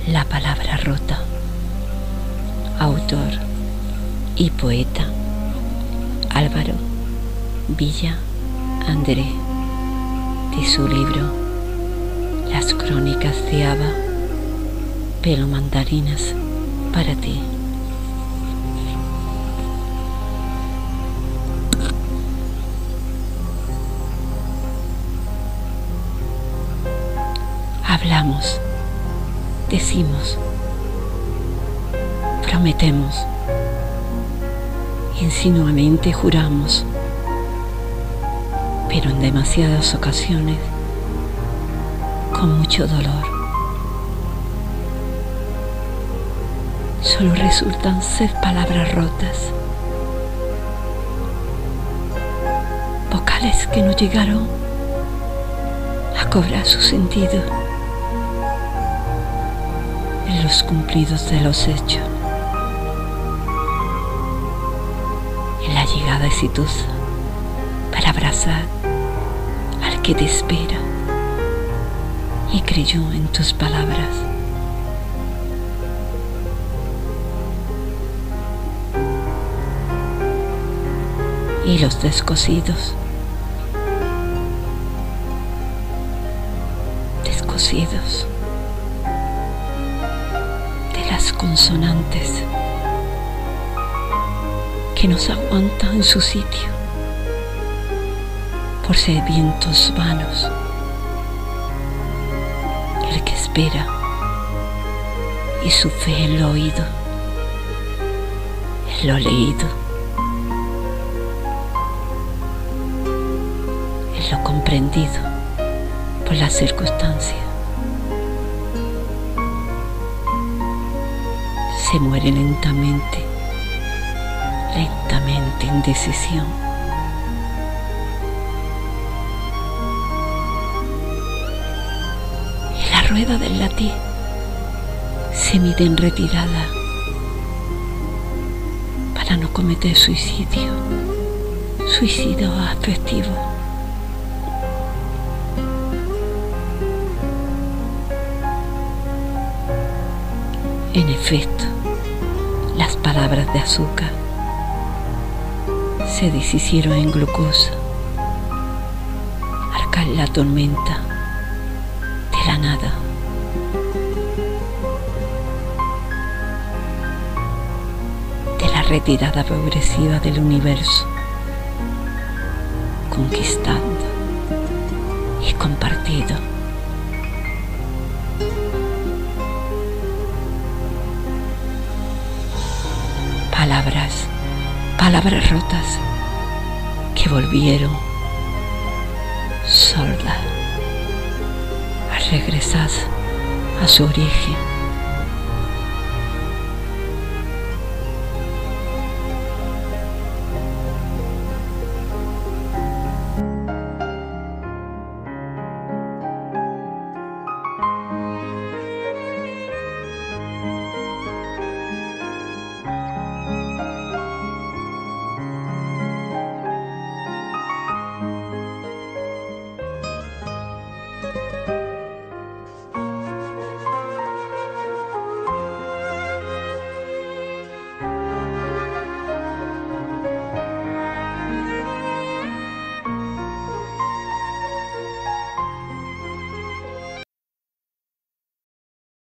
La palabra rota. Autor y poeta Álvaro Villa André, de su libro Las crónicas de Ava, pelo mandarinas para ti. Hablamos, decimos, prometemos, insinuamente juramos, pero en demasiadas ocasiones con mucho dolor. Solo resultan ser palabras rotas, vocales que no llegaron a cobrar su sentido en los cumplidos de los hechos, en la llegada exitosa para abrazar al que te espera y creyó en tus palabras. Y los descosidos, de las consonantes que nos aguantan en su sitio por ser vientos vanos. El que espera y su fe en lo oído, en lo leído, en lo comprendido por las circunstancias. Se muere lentamente, lentamente en decisión. Y la rueda del latir se mide en retirada para no cometer suicidio afectivo. En efecto, las palabras de azúcar se deshicieron en glucosa al caer la tormenta de la nada. De la retirada progresiva del universo, conquistando y compartido. Palabras rotas que volvieron sordas al regresar a su origen.